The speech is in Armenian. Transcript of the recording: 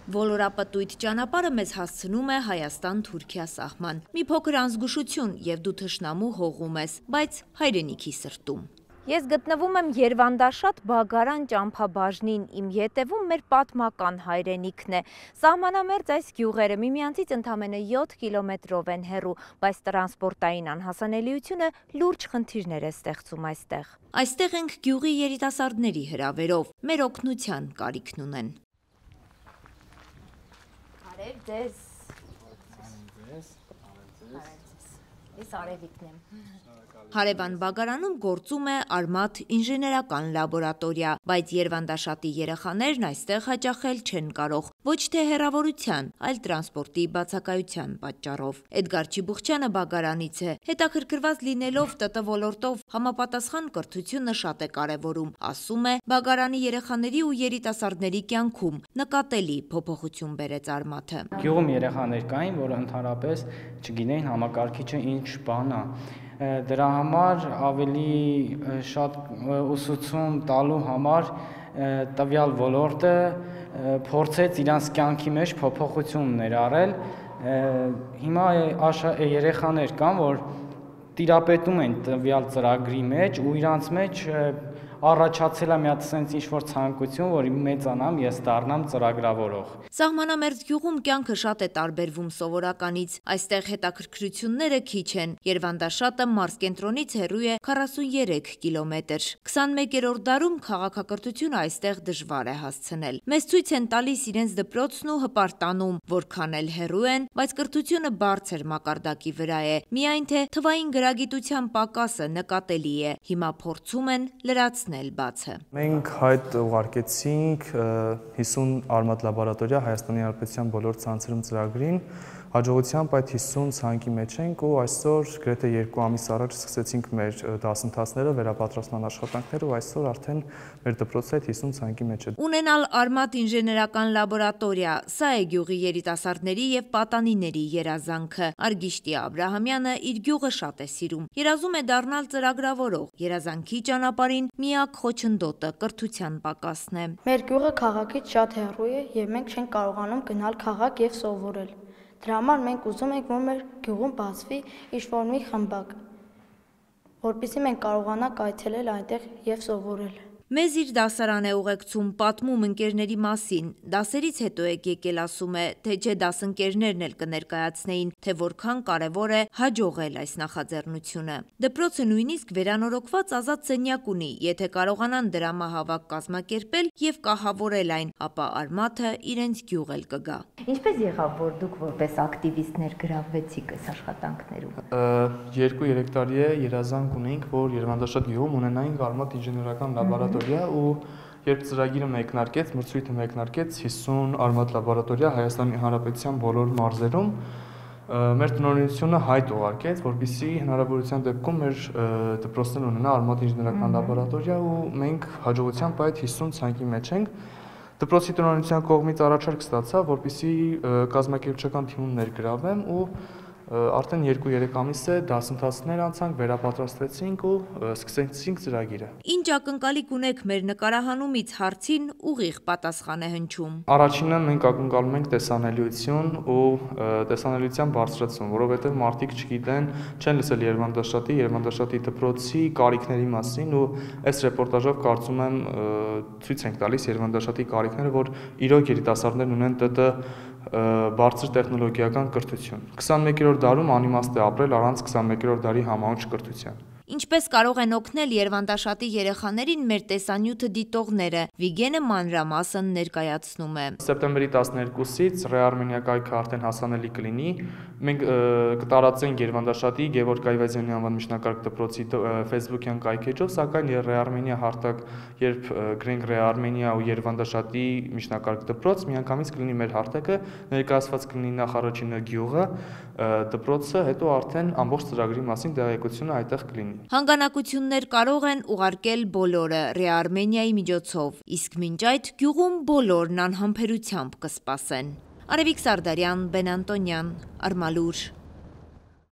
Ոլորապտույտ ճանապարհը մեզ հասցնում է Հայաստան-Թուրքիա սահման։ Մի փոքր անզգուշություն եւ դու թշնամու հողում ես, բայց հայրենիքի սրտում։ Ես գտնվում եմ Երվանդաշատ Բագարան ճամփաբաժնին, իմ ետևում մեր պատմական հայրենիքն է։ Սահմանամերձ այս գյուղերը միմյանցից ընդամենը 7 կիլոմետրով են հեռու, բայց տրանսպորտային անհասանելիությունը լուրջ խնդիրներ է ստեղծում այստեղ։ Այստեղ ենք գյուղի երիտասարդների հրավերով, մեր օգնության կարիքն ունեն։ Ես Արևիկն եմ։ Հարևան Բագարանում գործում է Արմաթ ինժեներական լաբորատորիա, բայց Երվանդաշատի երեխաներն այստեղ հաճախել չեն կարող, ոչ թե հեռավորության, այլ տրանսպորտի բացակայության պատճառով։ Էդգար Չիբուխչյանը Բագարանից է, հետաքրքրված լինելով ՏՏ ոլորտով համապատասխան կրթությունը շատ է կարևորում, ասում է, Բագարանի երեխաների ու երիտասարդների կյանքում նկատելի փոփոխություն բերեց Արմաթը։ Գյուղում երեխաներ կային, որ ընդհանրապես չգիտեին համակարգիչը ինչ բան է։ Դրա համար ավելի շատ ուսուցում տալու համար տվյալ ոլորտը փորձեց իրանց կյանքի մեջ փոփոխություն ներառել։ Հիմա երեխաներ կան, որ տիրապետում են տվյալ ծրագրի մեջ ու իրանց մեջ առաջացել է մի հատ sense ինչ-որ ցանկություն, որ մեծանամ, ես դառնամ ծրագրավորող։ Սահմանամերձ գյուղում կյանքը շատ է տարբերվում սովորականից, այստեղ հետաքրքրությունները քիչ են, Երվանդաշատը մարզկենտրոնից հեռու է 43 կիլոմետր։ 21-րդ դարում քաղաքակրթությունը այստեղ դժվար է հասցնել։ Մեզ ցույց են տալիս իրենց դպրոցն ու հպարտանում, որքան էլ հեռու են, բայց կրթությունը բարձր մակարդակի վրա է, միայն թե թվային գրագիտության պակասը նկատելի է, հիմա փորձում են լրացնել բացը։ Մենք հայտ ուղարկեցինք 50 Արմաթ լաբորատորիա Հայաստանի Հանրապետության բոլոր ցանցերում ծրագրին, հաջողությամբ այդ 50 ցանկի մեջ ենք ու այսօր գրեթե 2 ամիս առաջ սկսեցինք մեր դասընթացները, վերապատրաստման աշխատանքները ու այսօր արդեն մեր դպրոցը այդ 50 ցանկի մեջ է։ Ունենալ Արմաթ ինժեներական լաբորատորիա, սա է գյուղի երիտասարդների եւ պատանիների երազանքը։ Արգիշտի Աբրահամյանը իր գյուղը շատ է սիրում։ Երազում է դառնալ ծրագրավորող։ Երազանքի ճանապարհին միակ խոչընդոտը կրթության պակասն է։ Մեր գյուղը քաղաքից շատ հեռու է եւ մենք չենք կարողանում գնալ քաղաք եւ սովորել։ Դրա համար մենք ուզում ենք, որ մեր գյուղում բացվի ինչ-որ մի խմբակ, որպեսզի մենք կարողանանք այցելել այնտեղ եւ սովորել։ Մեզ իր դասարան է ուղեկցում, պատմում ընկերների մասին, դասերից հետո եկել ասում է, թե չէ դասընկերներն էլ կներկայացնեին, թե որքան կարևոր է հաջողել այս նախաձեռնությունը։ Դպրոցը նույնիսկ վերանորոգված ազատ սենյակ ունի, եթե կարողանան դրամահավաք կազմակերպել եւ կահավորել այն, ապա Արմաթը իրենց գյուղ էլ կգա։ Ինչպես եղավ, որ դուք որպես ակտիվիստներ գրավվեցիք այս աշխատանքներում։ 2-3 տարի է երազանք ունենք, որ Երվանդաշատ գյուղում ունենայինք Արմաթ ինժեներական լաբորատորիա ու երբ ծրագիրը մեկնարկեց, մրցույթը մեկնարկեց 50 Արմաթ լաբորատորիա Հայաստանի Հանրապետության բոլոր մարզերում, մեր տնօրինությունը հայտ ուղարկեց, որպեսզի հնարավորության դեպքում մեր դպրոցն ունենա Արմաթ ինժեներական լաբորատորիա ու մենք հաջողությամբ այդ 50 ցանկի մեջ ենք։ Դպրոցի տնօրինության կողմից առաջարկ ստացա, որպեսզի կազմակերպչական թիմում ներգրավեմ ու արդեն 2-3 ամիս է դասընթացներ անցանք, վերապատրաստվեցինք ու սկսեցինք ծրագիրը։ Ինչ ակնկալիք ունեք մեր նկարահանումից հարցին ուղիղ պատասխան է հնչում։ Առաջինը մենք ակնկալում ենք տեսանելիություն ու տեսանելիության բարձրացում, որովհետև մարդիկ չգիտեն, չեն լսել Երվանդաշատի դպրոցի կարիքների մասին ու այս ռեպորտաժով կարծում եմ ցույց ենք տալիս Երվանդաշատի կարիքները, որ իրոք երիտասարդներն ունեն ՏՏ բարձր տեխնոլոգիական կրթություն։ 21-րդ դարում անիմաստ է ապրել առանց 21-րդ դարի համահունչ կրթության։ Ինչպես կարող են օգնել Երվանդաշատի երեխաներին մեր տեսանյութը դիտողները, Վիգենը մանրամասն ներկայացնում է։ Սեպտեմբերի 12-ից Ռեարմենիա կայքը արդեն հասանելի կլինի։ Մենք կտարածենք Երվանդաշատի Գևորգ Այվազյանի անվան միջնակարգ դպրոցի Facebook-յան կայքեջով, սակայն Ռեարմենիա հարթակ, երբ գրենք Ռեարմենիա ու Երվանդաշատի միջնակարգ դպրոց, միանգամից կլինի մեր հարթակը, ներկայացված կլինի նախ առաջինը գյուղը, դպրոցը, հետո արդեն ամբողջ ծրագրի մասին տեղեկությունը այդտեղ կլինի։ Հանգանակություններ կարող են ուղարկել բոլորը Ռեարմենիայի միջոցով, իսկ մինչ այդ գյուղում բոլորն անհամբերությամբ կսպասեն։ Արևիկ Սարդարյան, Բեն Անտոնյան, Արմալուր։